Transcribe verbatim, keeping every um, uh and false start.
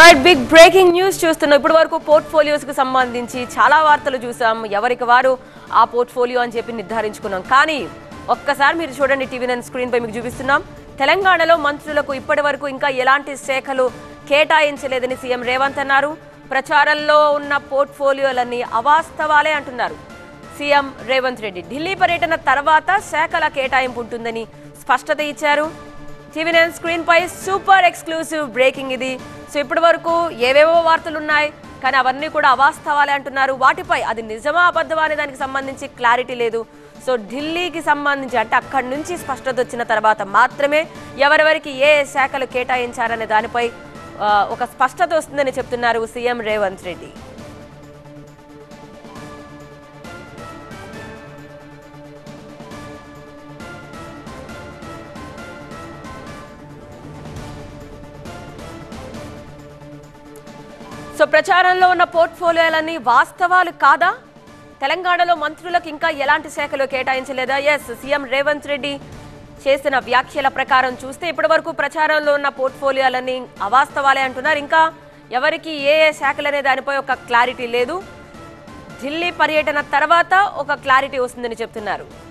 Right big breaking news చూస్తున్నాం. ఇప్పటి వరకు పోర్ట్ఫోలియోస్ కు సంబంధించి చాలా వార్తలు చూసాం. ఎవరికి వారు ఆ పోర్ట్ఫోలియో అని చెప్పి నిర్ధారించుకున్నాం. కానీ ఒక్కసారి మీరు చూడండి, టీవీ నైన్ స్క్రీన్ పై మీకు చూపిస్తున్నాం. తెలంగాణలో మంత్రులకు ఇప్పటి వరకు ఇంకా ఎలాంటి శాఖలు కేటాయించలేదని సీఎం రేవంత్ అన్నారు. ప్రచారంలో ఉన్న పోర్ట్ఫోలియోలన్నీ అవాస్తవాలే అంటున్నారు సీఎం రేవంత్ రెడ్డి. ఢిల్లీ పర్యటన తర్వాత శాఖల కేటాయింపు ఉంటుందని స్పష్టత ఇచ్చారు. టీవీ నైన్ స్క్రీన్ పై సూపర్ ఎక్స్క్లూసివ్ బ్రేకింగ్ ఇది. సో ఇప్పటి వరకు ఏవేవో వార్తలు ఉన్నాయి, కానీ అవన్నీ కూడా అవాస్తవాలే అంటున్నారు. వాటిపై అది నిజమా అబద్ధమా అనే దానికి సంబంధించి క్లారిటీ లేదు. సో ఢిల్లీకి సంబంధించి అంటే అక్కడి నుంచి స్పష్టత వచ్చిన తర్వాత మాత్రమే ఎవరెవరికి ఏ శాఖలు కేటాయించారనే దానిపై ఒక స్పష్టత వస్తుందని చెప్తున్నారు సీఎం రేవంత్ రెడ్డి. సో ప్రచారంలో ఉన్న పోర్ట్ఫోలియోలన్నీ వాస్తవాలు కాదా? తెలంగాణలో మంత్రులకు ఇంకా ఎలాంటి శాఖలు కేటాయించలేదా? ఎస్, సీఎం రేవంత్ రెడ్డి చేసిన వ్యాఖ్యల ప్రకారం చూస్తే ఇప్పటి వరకు ప్రచారంలో ఉన్న పోర్ట్ఫోలియోలన్నీ అవాస్తవాలే అంటున్నారు. ఇంకా ఎవరికి ఏ ఏ శాఖలు అనే దానిపై ఒక క్లారిటీ లేదు. ఢిల్లీ పర్యటన తర్వాత ఒక క్లారిటీ వస్తుందని చెప్తున్నారు.